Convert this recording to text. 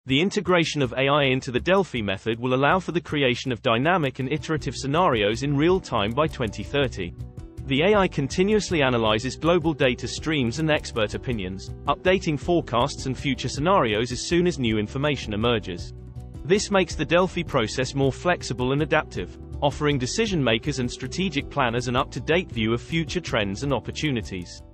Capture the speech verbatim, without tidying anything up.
The integration of A I into the Delphi method will allow for the creation of dynamic and iterative scenarios in real time by twenty thirty. The A I continuously analyzes global data streams and expert opinions, updating forecasts and future scenarios as soon as new information emerges. This makes the Delphi process more flexible and adaptive, offering decision makers and strategic planners an up-to-date view of future trends and opportunities.